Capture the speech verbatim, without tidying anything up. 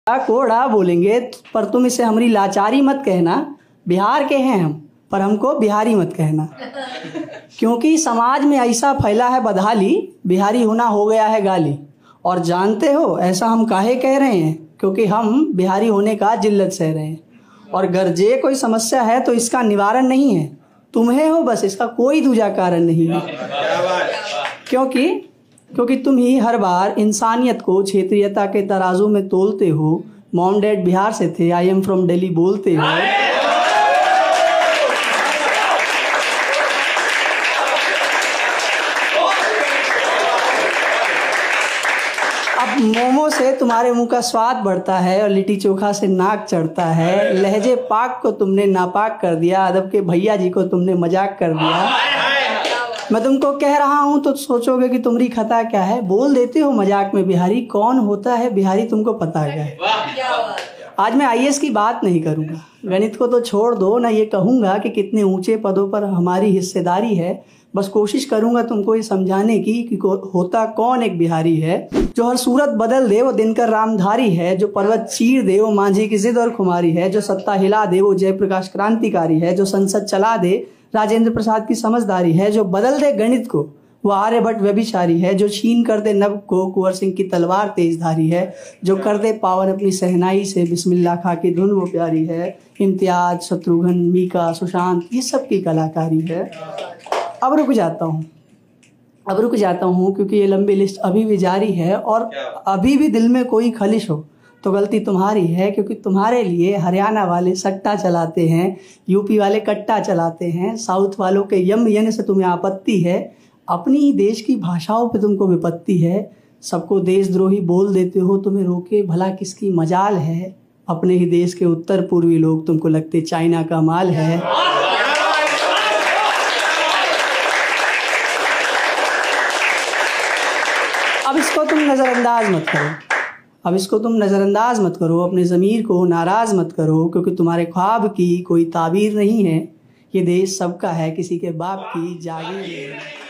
कोड़ा बोलेंगे, पर तुम इसे हमारी लाचारी मत कहना। बिहार के हैं हम, पर हमको बिहारी मत कहना, क्योंकि समाज में ऐसा फैला है बदहाली, बिहारी होना हो गया है गाली। और जानते हो ऐसा हम काहे कह रहे हैं, क्योंकि हम बिहारी होने का जिल्लत सह रहे हैं। और गर्जे कोई समस्या है तो इसका निवारण नहीं है, तुम्हें हो बस, इसका कोई दूजा कारण नहीं है। क्योंकि क्योंकि तुम ही हर बार इंसानियत को क्षेत्रीयता के तराजू में तोलते हो। मॉम डैड बिहार से थे, आई एम फ्रॉम दिल्ली बोलते हो। अब मोमो से तुम्हारे मुंह का स्वाद बढ़ता है और लिट्टी चोखा से नाक चढ़ता है। लहजे पाक को तुमने नापाक कर दिया, अदब के भैया जी को तुमने मजाक कर दिया। मैं तुमको कह रहा हूँ तो सोचोगे कि तुम्हारी खता क्या है। बोल देते हो मजाक में बिहारी, कौन होता है बिहारी तुमको पता है। आज मैं आई ए एस की बात नहीं करूँगा, गणित को तो छोड़ दो ना, ये कहूँगा कि कितने ऊंचे पदों पर हमारी हिस्सेदारी है। बस कोशिश करूंगा तुमको ये समझाने की कि होता कौन एक बिहारी है। जो हर सूरत बदल दे वो दिनकर रामधारी है, जो पर्वत चीर दे वो मांझी की जिद और खुमारी है, जो सत्ता हिला दे वो जयप्रकाश क्रांतिकारी है, जो संसद चला दे राजेंद्र प्रसाद की समझदारी है, जो बदल दे गणित को वो आर्यभट्ट व्यभिचारी है, जो छीन कर दे नभ को कुंवर सिंह की तलवार तेजधारी है, जो कर दे पावन अपनी सहनाई से बिस्मिल्लाह खा की धुन वो प्यारी है। इम्तियाज, शत्रुघ्न, मीका, सुशांत, ये सब की कलाकारी है। अब रुक जाता हूँ अब रुक जाता हूँ क्योंकि ये लंबी लिस्ट अभी भी जारी है। और अभी भी दिल में कोई खलिश हो तो गलती तुम्हारी है, क्योंकि तुम्हारे लिए हरियाणा वाले सट्टा चलाते हैं, यूपी वाले कट्टा चलाते हैं, साउथ वालों के यम यन से तुम्हें आपत्ति है, अपनी ही देश की भाषाओं पे तुमको विपत्ति है। सबको देशद्रोही बोल देते हो, तुम्हें रोके भला किसकी मजाल है। अपने ही देश के उत्तर पूर्वी लोग तुमको लगते चाइना का माल है। अब इसको तुम नज़रअंदाज मत करो अब इसको तुम नज़रअंदाज मत करो अपने ज़मीर को नाराज़ मत करो, क्योंकि तुम्हारे ख्वाब की कोई ताबीर नहीं है। ये देश सबका है, किसी के बाप की जागीर नहीं है।